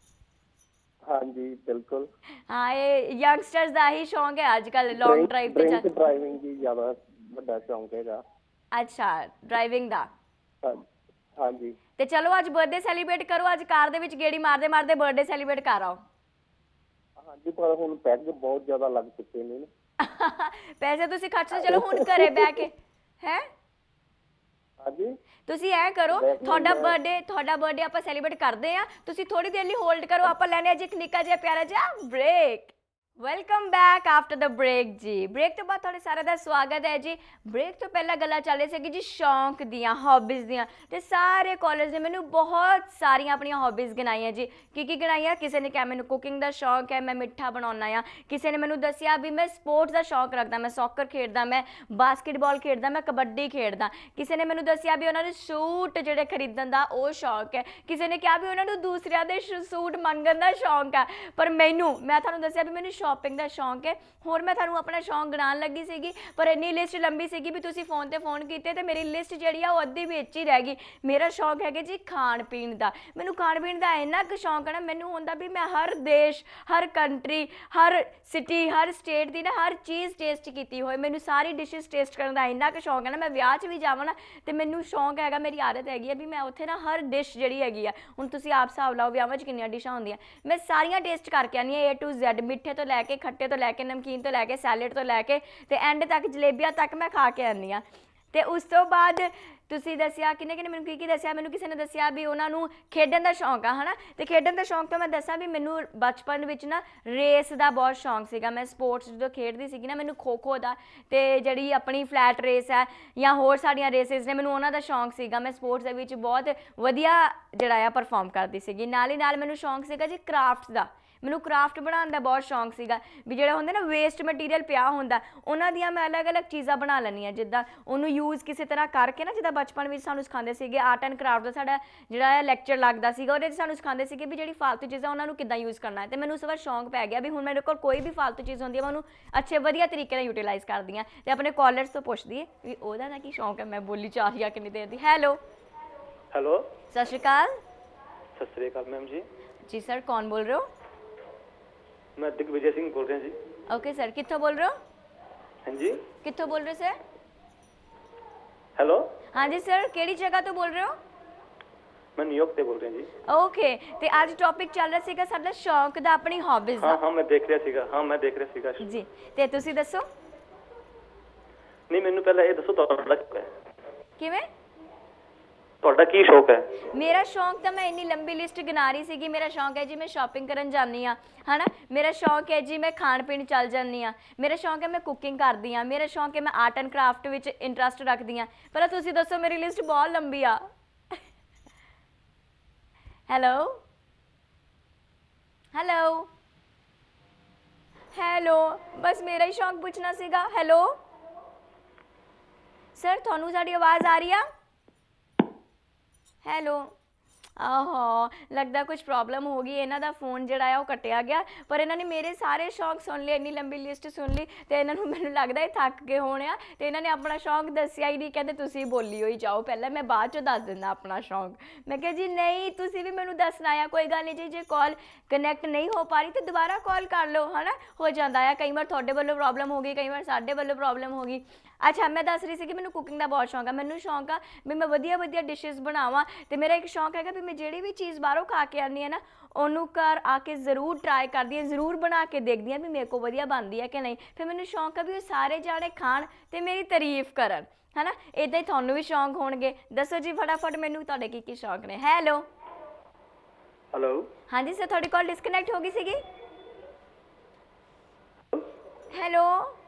ਹਾਂਜੀ ਬਿਲਕੁਲ। ਹਾਂ, ਇਹ ਯੰਗਸਟਰਸ ਦਾ ਹੀ ਸ਼ੌਂਕ ਹੈ ਅੱਜ ਕੱਲ, ਲੌਂਗ ਡਰਾਈਵ ਤੇ ਡਰਾਈਵਿੰਗ ਜੀ ਜ਼ਿਆਦਾ ਵੱਡਾ ਸ਼ੌਂਕ ਹੈਗਾ। ਅੱਛਾ, ਡਰਾਈਵਿੰਗ ਦਾ। ਹਾਂਜੀ। ਤੇ ਚਲੋ ਅੱਜ ਬਰਥਡੇ ਸੈਲੀਬ੍ਰੇਟ ਕਰੋ, ਅੱਜ ਕਾਰ ਦੇ ਵਿੱਚ ਗੇੜੀ ਮਾਰਦੇ ਮਾਰਦੇ ਬਰਥਡੇ ਸੈਲੀਬ੍ਰੇਟ ਕਰ ਆਓ। ਹਾਂਜੀ, ਪਰ ਹੁਣ ਪੈਗ ਬਹੁਤ ਜ਼ਿਆਦਾ ਲੱਗ ਚੁੱਕੇ ਨੇ। ਪੈਸੇ ਤੁਸੀਂ ਖਰਚ ਚਲੋ ਹੁਣ ਘਰੇ ਬਹਿ ਕੇ ਹੈ। ਹਾਂਜੀ, ਤੁਸੀਂ ਐ ਕਰੋ, ਤੁਹਾਡਾ ਬਰਥਡੇ ਆਪਾਂ ਸੈਲੀਬ੍ਰੇਟ ਕਰਦੇ ਆ, ਤੁਸੀਂ ਥੋੜੀ ਦੇਰ ਲਈ ਹੋਲਡ ਕਰੋ, ਆਪਾਂ ਲੈਣੇ ਆ ਜੀ ਇੱਕ ਨਿੱਕਾ ਜਿਹਾ ਪਿਆਰਾ ਜਿਹਾ break. Welcome back after the break ਜੀ। ਬ੍ਰੇਕ ਤੋਂ ਬਾਅਦ ਤੁਹਾਡੇ ਸਾਰਿਆਂ ਦਾ ਸਵਾਗਤ ਹੈ ਜੀ। ਬ੍ਰੇਕ ਤੋਂ ਪਹਿਲਾਂ ਗੱਲਾਂ ਚੱਲ ਰਹੀ ਸੀਗੀ ਜੀ ਸ਼ੌਂਕ ਦੀਆਂ, ਹੌਬੀਜ਼ ਦੀਆਂ, ਤੇ ਸਾਰੇ ਕਾਲਜ ਨੇ ਮੈਨੂੰ ਬਹੁਤ ਸਾਰੀਆਂ ਆਪਣੀਆਂ ਹੌਬੀਜ਼ ਗਿਣਾਈਆਂ ਜੀ। ਕੀ ਗਿਣਾਈਆਂ? ਕਿਸੇ ਨੇ ਕਿਹਾ ਮੈਨੂੰ ਕੁਕਿੰਗ ਦਾ ਸ਼ੌਂਕ ਹੈ, ਮੈਂ ਮਿੱਠਾ ਬਣਾਉਣਾ ਆ। ਕਿਸੇ ਨੇ ਮੈਨੂੰ ਦੱਸਿਆ ਵੀ ਮੈਂ ਸਪੋਰਟਸ ਦਾ ਸ਼ੌਂਕ ਰੱਖਦਾ, ਮੈਂ ਸੌਕਰ ਖੇਡਦਾ, ਮੈਂ ਬਾਸਕਿਟਬਾਲ ਖੇਡਦਾ, ਮੈਂ ਕਬੱਡੀ ਖੇਡਦਾ। ਕਿਸੇ ਨੇ ਮੈਨੂੰ ਦੱਸਿਆ ਵੀ ਉਹਨਾਂ ਨੂੰ ਸੂਟ ਜਿਹੜੇ ਖਰੀਦਣ ਦਾ ਉਹ ਸ਼ੌਂਕ ਹੈ। ਕਿਸੇ ਨੇ ਕਿਹਾ ਵੀ ਉਹਨਾਂ ਨੂੰ ਦੂਸਰਿਆਂ ਦੇ ਸੂਟ ਮੰਗਣ ਦਾ ਸ਼ੌਂਕ ਹੈ। ਪਰ ਮੈਂ ਤੁਹਾਨੂੰ ਦੱਸਿਆ ਵੀ ਮੈਨੂੰ ਸ਼ਾਪਿੰਗ ਦਾ ਸ਼ੌਂਕ ਹੈ। ਹੋਰ ਮੈਂ ਤੁਹਾਨੂੰ ਆਪਣਾ ਸ਼ੌਂਕ ਗਿਣਾਉਣ ਲੱਗੀ ਸੀਗੀ, ਪਰ ਇੰਨੀ ਲਿਸਟ ਲੰਬੀ ਸੀਗੀ ਵੀ ਤੁਸੀਂ ਫੋਨ ਤੇ ਫੋਨ ਕੀਤੇ ਤੇ ਮੇਰੀ ਲਿਸਟ ਜਿਹੜੀ ਆ ਉਹ ਅੱਧੀ ਵਿੱਚ ਹੀ ਰਹਿ ਗਈ। ਮੇਰਾ ਸ਼ੌਂਕ ਹੈਗਾ ਜੀ ਖਾਣ ਪੀਣ ਦਾ। ਮੈਨੂੰ ਖਾਣ ਪੀਣ ਦਾ ਇੰਨਾ ਕੁ ਸ਼ੌਂਕ ਹੈ ਨਾ, ਮੈਨੂੰ ਹੁੰਦਾ ਵੀ ਮੈਂ ਹਰ ਦੇਸ਼, ਹਰ ਕੰਟਰੀ, ਹਰ ਸਿਟੀ, ਹਰ ਸਟੇਟ ਦੀ ਨਾ ਹਰ ਚੀਜ਼ ਟੇਸਟ ਕੀਤੀ ਹੋਏ। ਮੈਨੂੰ ਸਾਰੀ ਡਿਸ਼ਿਸ ਟੇਸਟ ਕਰਨ ਦਾ ਇੰਨਾ ਕੁ ਸ਼ੌਂਕ ਹੈ ਨਾ, ਮੈਂ ਵਿਆਹ 'ਚ ਵੀ ਜਾਵਾਂ ਨਾ ਤੇ ਮੈਨੂੰ ਸ਼ੌਂਕ ਹੈਗਾ, ਮੇਰੀ ਆਦਤ ਹੈਗੀ ਆ ਵੀ ਮੈਂ ਉੱਥੇ ਨਾ ਹਰ ਡਿਸ਼ ਜਿਹੜੀ ਹੈਗੀ ਆ, ਹੁਣ ਤੁਸੀਂ ਆਪ ਹਿਸਾਬ ਲਾਓ ਵਿਆਹਾਂ 'ਚ ਕਿੰਨੀਆਂ ਡਿਸ਼ਾਂ ਹੁੰਦੀਆਂ, ਮੈਂ ਸਾਰੀਆਂ ਟੇਸਟ ਕਰਕੇ ਆਉਂਦੀ ਹਾਂ A to Z, ਮਿੱਠੇ ਤੋਂ ਲੈ ਕੇ, ਖੱਟੇ ਤੋਂ ਲੈ ਕੇ, ਨਮਕੀਨ ਤੋਂ ਲੈ ਕੇ, ਸੈਲਡ ਤੋਂ ਲੈ ਕੇ ਤੇ ਐਂਡ ਤੱਕ ਜਲੇਬੀਆਂ ਤੱਕ ਮੈਂ ਖਾ ਕੇ ਆਉਂਦੀ ਹਾਂ। ਤੇ ਉਸ ਤੋਂ ਬਾਅਦ ਤੁਸੀਂ ਦੱਸਿਆ ਕਿੰਨੇ ਮੈਨੂੰ ਕੀ ਦੱਸਿਆ, ਮੈਨੂੰ ਕਿਸੇ ਨੇ ਦੱਸਿਆ ਵੀ ਉਹਨਾਂ ਨੂੰ ਖੇਡਣ ਦਾ ਸ਼ੌਂਕ ਆ, ਹੈ ਨਾ। ਤੇ ਖੇਡਣ ਦਾ ਸ਼ੌਂਕ ਤੋਂ ਮੈਂ ਦੱਸਾਂ ਵੀ ਮੈਨੂੰ ਬਚਪਨ ਵਿੱਚ ਨਾ ਰੇਸ ਦਾ ਬਹੁਤ ਸ਼ੌਂਕ ਸੀਗਾ। ਮੈਂ ਸਪੋਰਟਸ ਜਦੋਂ ਖੇਡਦੀ ਸੀਗੀ ਨਾ, ਮੈਨੂੰ ਖੋ ਖੋ ਦਾ ਤੇ ਜਿਹੜੀ ਆਪਣੀ ਫਲੈਟ ਰੇਸ ਹੈ ਜਾਂ ਹੋਰ ਸਾਡੀਆਂ ਰੇਸਿਸ ਨੇ, ਮੈਨੂੰ ਉਹਨਾਂ ਦਾ ਸ਼ੌਂਕ ਸੀਗਾ। ਮੈਂ ਸਪੋਰਟਸ ਦੇ ਵਿੱਚ ਬਹੁਤ ਵਧੀਆ ਜਿਹੜਾ ਆ ਪਰਫਾਰਮ ਕਰਦੀ ਸੀਗੀ। ਨਾਲ ਹੀ ਨਾਲ ਮੈਨੂੰ ਸ਼ੌਂਕ ਸੀਗਾ ਜੀ ਕਰਾਫਟਸ ਦਾ। ਮੈਨੂੰ ਕਰਾਫਟ ਬਣਾਉਣ ਦਾ ਬਹੁਤ ਸ਼ੌਂਕ ਸੀਗਾ ਵੀ ਜਿਹੜਾ ਹੁੰਦਾ ਨਾ ਵੇਸਟ ਮਟੀਰੀਅਲ ਪਿਆ ਹੁੰਦਾ, ਉਹਨਾਂ ਦੀਆਂ ਮੈਂ ਅਲੱਗ-ਅਲੱਗ ਚੀਜ਼ਾਂ ਬਣਾ ਲੈਂਦੀ ਹਾਂ। ਜਿੱਦਾਂ ਉਹਨੂੰ ਯੂਜ਼ ਕਿਸੇ ਤਰ੍ਹਾਂ ਕਰਕੇ ਨਾ, ਜਿੱਦਾਂ ਬਚਪਨ ਵਿੱਚ ਸਾਨੂੰ ਸਿਖਾਉਂਦੇ ਸੀਗੇ ਆਰਟ ਐਂਡ ਕਰਾਫਟ ਦਾ ਸਾਡਾ ਜਿਹੜਾ ਲੈਕਚਰ ਲੱਗਦਾ ਸੀਗਾ, ਉਹਦੇ 'ਚ ਸਾਨੂੰ ਸਿਖਾਉਂਦੇ ਸੀਗੇ ਵੀ ਜਿਹੜੀ ਫਾਲਤੂ ਚੀਜ਼ਾਂ ਉਹਨਾਂ ਨੂੰ ਕਿੱਦਾਂ ਯੂਜ਼ ਕਰਨਾ ਹੈ। ਤੇ ਮੈਨੂੰ ਉਸ ਵਾਰ ਸ਼ੌਂਕ ਪੈ ਗਿਆ ਵੀ ਹੁਣ ਮੇਰੇ ਕੋਲ ਕੋਈ ਵੀ ਫਾਲਤੂ ਚੀਜ਼ ਹੁੰਦੀ ਹੈ ਮੈਂ ਉਹਨੂੰ ਅੱਛੇ ਵਧੀਆ ਤਰੀਕੇ ਨਾਲ ਯੂਟੀਲਾਈਜ਼ ਕਰਦੀ ਹਾਂ। ਤੇ ਆਪਣੇ ਕਾਲਰਸ ਤੋਂ ਪੁੱਛਦੀ ਹੈ ਵੀ ਉਹਦਾ ਨਾ ਕੀ ਸ਼ੌਂਕ ਹੈ। ਮੈਂ ਬੋਲੀ ਚਾਹ ਰਹੀ ਹਾਂ ਕਿੰਨੀ ਦੇਰ ਦੀ। ਹੈਲੋ ਸਤਿ ਸ਼੍ਰੀ ਅਕਾਲ। ਸਤਿ ਸ਼੍ਰੀ ਅਕਾਲ ਮੈਮ ਜੀ। ਜੀ ਸਰ, ਕੌਣ ਬੋਲ ਰਹੇ ਹੋ? ਮੈਂ ਦਿਗਵਿਜੇ ਸਿੰਘ ਬੋਲ ਰਿਹਾ ਜੀ। ਓਕੇ ਸਰ, ਕਿੱਥੋਂ ਬੋਲ ਰਹੇ ਹੋ? ਹਾਂਜੀ, ਕਿੱਥੋਂ ਬੋਲ ਰਹੇ ਸਰ? ਹੈਲੋ, ਹਾਂਜੀ ਸਰ, ਕਿਹੜੀ ਜਗ੍ਹਾ ਤੋਂ ਬੋਲ ਰਹੇ ਹੋ? ਮੈਂ ਨਿਊਯਾਰਕ ਤੇ ਬੋਲ ਰਿਹਾ ਜੀ। ਓਕੇ, ਤੇ ਅੱਜ ਟੌਪਿਕ ਚੱਲ ਰਿਹਾ ਸੀਗਾ ਸਾਡਾ ਸ਼ੌਂਕ ਦਾ, ਆਪਣੀ ਹੌਬੀਜ਼ ਦਾ। ਹਾਂ ਮੈਂ ਦੇਖ ਰਿਹਾ ਸੀਗਾ ਜੀ। ਤੇ ਤੁਸੀਂ ਦੱਸੋ। ਨਹੀਂ, ਮੈਨੂੰ ਪਹਿਲਾਂ ਇਹ ਦੱਸੋ ਤੁਹਾਡਾ ਕਿਵੇਂ? ਤੁਹਾਡਾ ਕੀ ਸ਼ੌਕ ਹੈ? ਮੇਰਾ ਸ਼ੌਂਕ ਤਾਂ ਮੈਂ ਇੰਨੀ ਲੰਬੀ ਲਿਸਟ ਗਿਣਾ ਰਹੀ ਸੀਗੀ। ਮੇਰਾ ਸ਼ੌਂਕ ਹੈ ਜੀ ਮੈਂ ਸ਼ਾਪਿੰਗ ਕਰਨ ਜਾਂਦੀ ਹਾਂ, ਹੈ ਨਾ। ਮੇਰਾ ਸ਼ੌਂਕ ਹੈ ਜੀ ਮੈਂ ਖਾਣ ਪੀਣ ਚੱਲ ਜਾਂਦੀ ਹਾਂ। ਮੇਰਾ ਸ਼ੌਂਕ ਹੈ ਮੈਂ ਕੁਕਿੰਗ ਕਰਦੀ ਹਾਂ। ਮੇਰਾ ਸ਼ੌਂਕ ਹੈ ਮੈਂ ਆਰਟ ਐਂਡ ਕਰਾਫਟ ਵਿੱਚ ਇੰਟਰਸਟ ਰੱਖਦੀ ਹਾਂ। ਪਹਿਲਾਂ ਤੁਸੀਂ ਦੱਸੋ, ਮੇਰੀ ਲਿਸਟ ਬਹੁਤ ਲੰਬੀ ਆ। ਹੈਲੋ ਹੈਲੋ ਬਸ ਮੇਰਾ ਹੀ ਸ਼ੌਂਕ ਪੁੱਛਣਾ ਸੀਗਾ। ਹੈਲੋ ਸਰ ਤੁਹਾਨੂੰ ਸਾਡੀ ਆਵਾਜ਼ ਆ ਰਹੀ ਆ? ਹੈਲੋ ਆਹੋ ਲੱਗਦਾ ਕੁਝ ਪ੍ਰੋਬਲਮ ਹੋ ਗਈ, ਇਹਨਾਂ ਦਾ ਫੋਨ ਜਿਹੜਾ ਆ ਉਹ ਕੱਟਿਆ ਗਿਆ, ਪਰ ਇਹਨਾਂ ਨੇ ਮੇਰੇ ਸਾਰੇ ਸ਼ੌਂਕ ਸੁਣ ਲਏ, ਇੰਨੀ ਲੰਬੀ ਲਿਸਟ ਸੁਣ ਲਈ, ਤੇ ਇਹਨਾਂ ਨੂੰ ਮੈਨੂੰ ਲੱਗਦਾ ਇਹ ਥੱਕ ਗਏ ਹੋਣੇ ਆ, ਤੇ ਇਹਨਾਂ ਨੇ ਆਪਣਾ ਸ਼ੌਂਕ ਦੱਸਿਆ ਹੀ ਨਹੀਂ, ਕਹਿੰਦੇ ਤੁਸੀਂ ਬੋਲੀ ਹੋਈ ਜਾਓ ਪਹਿਲਾਂ, ਮੈਂ ਬਾਅਦ 'ਚੋਂ ਦੱਸ ਦਿੰਦਾ ਆਪਣਾ ਸ਼ੌਂਕ। ਮੈਂ ਕਿਹਾ ਜੀ ਨਹੀਂ ਤੁਸੀਂ ਵੀ ਮੈਨੂੰ ਦੱਸਣਾ ਆ, ਕੋਈ ਗੱਲ ਨਹੀਂ ਜੀ, ਜੇ ਕਾਲ ਕਨੈਕਟ ਨਹੀਂ ਹੋ ਪਾ ਰਹੀ ਤਾਂ ਦੁਬਾਰਾ ਕਾਲ ਕਰ ਲਓ, ਹੈ ਨਾ, ਹੋ ਜਾਂਦਾ ਆ, ਕਈ ਵਾਰ ਤੁਹਾਡੇ ਵੱਲੋਂ ਪ੍ਰੋਬਲਮ ਹੋ ਗਈ, ਕਈ ਵਾਰ ਸਾਡੇ ਵੱਲੋਂ ਪ੍ਰੋਬਲਮ ਹੋ ਗਈ। ਅੱਛਾ ਮੈਂ ਦੱਸ ਰਹੀ ਸੀ ਕਿ ਮੈਨੂੰ ਕੁਕਿੰਗ ਦਾ ਬਹੁਤ ਸ਼ੌਂਕ ਆ, ਮੈਨੂੰ ਸ਼ੌਂਕ ਆ ਵੀ ਮੈਂ ਵਧੀਆ ਵਧੀਆ ਡਿਸ਼ਿਜ਼ ਬਣਾਵਾਂ, ਤੇ ਮੇਰਾ ਇੱਕ ਸ਼ੌਂਕ ਹੈਗਾ ਵੀ ਮੈਂ ਜਿਹੜੀ ਵੀ ਚੀਜ਼ ਬਾਹਰੋਂ ਖਾ ਕੇ ਆਉਂਦੀ ਹਾਂ ਨਾ ਉਹਨੂੰ ਘਰ ਆ ਕੇ ਜ਼ਰੂਰ ਟਰਾਈ ਕਰਦੀ ਹਾਂ, ਜ਼ਰੂਰ ਬਣਾ ਕੇ ਦੇਖਦੀ ਹਾਂ ਵੀ ਮੇਰੇ ਕੋਲ ਵਧੀਆ ਬਣਦੀ ਹੈ ਕਿ ਨਹੀਂ, ਫਿਰ ਮੈਨੂੰ ਸ਼ੌਂਕ ਆ ਵੀ ਉਹ ਸਾਰੇ ਜਾਣੇ ਖਾਣ ਤੇ ਮੇਰੀ ਤਾਰੀਫ ਕਰਨ, ਹੈ ਨਾ। ਇੱਦਾਂ ਹੀ ਤੁਹਾਨੂੰ ਵੀ ਸ਼ੌਂਕ ਹੋਣਗੇ, ਦੱਸੋ ਜੀ ਫਟਾਫਟ ਮੈਨੂੰ ਤੁਹਾਡੇ ਕੀ ਕੀ ਸ਼ੌਂਕ ਨੇ। ਹੈਲੋ ਹੈਲੋ ਹਾਂਜੀ ਸਰ ਤੁਹਾਡੀ ਕਾਲ ਡਿਸਕਨੈਕਟ ਹੋ ਗਈ ਸੀਗੀ। ਹੈਲੋ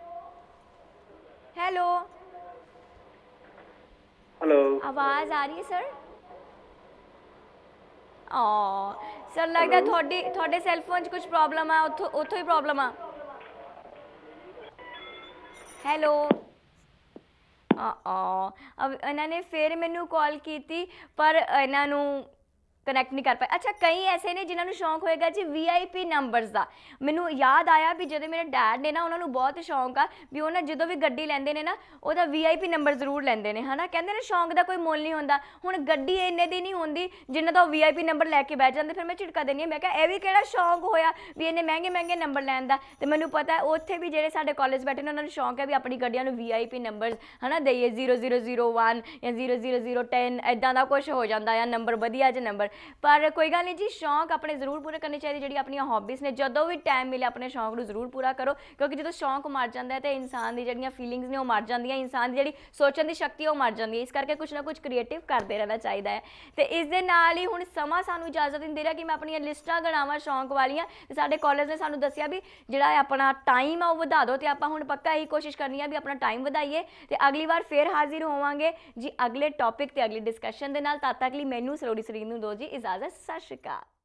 ਹੈਲੋ ਹੈਲੋ ਆਵਾਜ਼ ਆ ਰਹੀ ਹੈ ਸਰ? ਸਰ ਲੱਗਦਾ ਤੁਹਾਡੇ ਸੈੱਲ ਫੋਨ 'ਚ ਕੁਝ ਪ੍ਰੋਬਲਮ ਆ, ਉੱਥੋਂ ਹੀ ਪ੍ਰੋਬਲਮ ਆ। ਹੈਲੋ ਇਹਨਾਂ ਨੇ ਫਿਰ ਮੈਨੂੰ ਕਾਲ ਕੀਤੀ ਪਰ ਇਹਨਾਂ ਨੂੰ ਕਨੈਕਟ ਨਹੀਂ ਕਰ ਪਾਏ। ਅੱਛਾ ਕਈ ਐਸੇ ਨੇ ਜਿਨ੍ਹਾਂ ਨੂੰ ਸ਼ੌਂਕ ਹੋਏਗਾ ਜੀ VIP ਨੰਬਰਸ ਦਾ। ਮੈਨੂੰ ਯਾਦ ਆਇਆ ਵੀ ਜਦੋਂ ਮੇਰੇ ਡੈਡ ਨੇ ਨਾ ਉਹਨਾਂ ਨੂੰ ਬਹੁਤ ਸ਼ੌਂਕ ਆ ਵੀ ਉਹ ਨਾ ਜਦੋਂ ਵੀ ਗੱਡੀ ਲੈਂਦੇ ਨੇ ਨਾ ਉਹਦਾ VIP ਨੰਬਰ ਜ਼ਰੂਰ ਲੈਂਦੇ ਨੇ, ਹੈ ਨਾ, ਕਹਿੰਦੇ ਨੇ ਸ਼ੌਂਕ ਦਾ ਕੋਈ ਮੁੱਲ ਨਹੀਂ ਹੁੰਦਾ। ਹੁਣ ਗੱਡੀ ਇੰਨੇ ਦੀ ਨਹੀਂ ਹੁੰਦੀ ਜਿੰਨਾ ਦਾ ਉਹ VIP ਨੰਬਰ ਲੈ ਕੇ ਬੈਠ ਜਾਂਦੇ, ਫਿਰ ਮੈਂ ਝਿੜਕਾ ਦਿੰਦੀ ਹਾਂ, ਮੈਂ ਕਿਹਾ ਇਹ ਵੀ ਕਿਹੜਾ ਸ਼ੌਂਕ ਹੋਇਆ ਵੀ ਇੰਨੇ ਮਹਿੰਗੇ ਮਹਿੰਗੇ ਨੰਬਰ ਲੈਣ ਦਾ। ਤੇ ਮੈਨੂੰ ਪਤਾ ਉੱਥੇ ਵੀ ਜਿਹੜੇ ਸਾਡੇ ਕਾਲਜ ਬੈਠੇ ਨੇ ਉਹਨਾਂ ਨੂੰ ਸ਼ੌਂਕ ਹੈ ਵੀ ਆਪਣੀ ਗੱਡੀਆਂ ਨੂੰ VIP ਨੰਬਰ ਹੈ ਨਾ ਦੇਈਏ, 0001 ਜਾਂ 00010 ਇੱਦਾਂ ਦਾ ਕੁਛ ਹੋ ਜਾਂਦਾ ਆ ਨੰਬਰ, ਵਧੀਆ ਜਿਹੇ ਨੰਬਰ। ਪਰ ਕੋਈ ਗੱਲ ਨਹੀਂ ਜੀ, ਸ਼ੌਂਕ ਆਪਣੇ ਜ਼ਰੂਰ ਪੂਰੇ ਕਰਨੇ ਚਾਹੀਦੇ, ਜਿਹੜੀ ਆਪਣੀਆਂ ਹੌਬੀਜ਼ ਨੇ ਜਦੋਂ ਵੀ ਟਾਈਮ ਮਿਲੇ ਆਪਣੇ ਸ਼ੌਂਕ ਨੂੰ ਜ਼ਰੂਰ ਪੂਰਾ ਕਰੋ, ਕਿਉਂਕਿ ਜਦੋਂ ਸ਼ੌਂਕ ਮਰ ਜਾਂਦਾ ਹੈ ਤਾਂ ਇਨਸਾਨ ਦੀ ਜਿਹੜੀਆਂ ਫੀਲਿੰਗਸ ਨੇ ਉਹ ਮਰ ਜਾਂਦੀਆਂ, ਇਨਸਾਨ ਦੀ ਜਿਹੜੀ ਸੋਚਣ ਦੀ ਸ਼ਕਤੀ ਉਹ ਮਰ ਜਾਂਦੀ ਹੈ। ਇਸ ਕਰਕੇ ਕੁਛ ਨਾ ਕੁਛ ਕ੍ਰੀਏਟਿਵ ਕਰਦੇ ਰਹਿਣਾ ਚਾਹੀਦਾ ਹੈ। ਤੇ ਇਸ ਦੇ ਨਾਲ ਹੀ ਹੁਣ ਸਮਾਂ ਸਾਨੂੰ ਇਜਾਜ਼ਤ ਨਹੀਂ ਦੇ ਰਿਹਾ ਕਿ ਮੈਂ ਆਪਣੀਆਂ ਲਿਸਟਾਂ ਗਣਾਵਾਂ ਸ਼ੌਂਕ ਵਾਲੀਆਂ, ਤੇ ਸਾਡੇ ਕਾਲਜ ਨੇ ਸਾਨੂੰ ਦੱਸਿਆ ਵੀ ਜਿਹੜਾ ਆਪਣਾ ਟਾਈਮ ਆ ਉਹ ਵਧਾ ਦਿਓ, ਤੇ ਆਪਾਂ ਹੁਣ ਪੱਕਾ ਇਹੀ ਕੋਸ਼ਿਸ਼ ਕਰਨੀ ਆ ਵੀ ਆਪਣਾ ਟਾਈਮ ਵਧਾਈਏ, ਤੇ ਅਗਲੀ ਵਾਰ ਫਿਰ ਹਾਜ਼ਰ ਹੋਵਾਂਗੇ ਜੀ ਅਗਲੇ ਟੌਪਿਕ ਤੇ ਅਗਲੀ ਡਿਸਕਸ਼ਨ ਦੇ ਨਾਲ। ਤਦ ਤੱਕ ਲਈ ਮੈਨੂੰ ਸਲੋਨੀ ਸਰੇਨ ਨੂੰ ਦਿਓ ਜੀ ਇਜਾਜ਼ਤ। ਸਤਿ ਸ਼੍ਰੀ ਅਕਾਲ।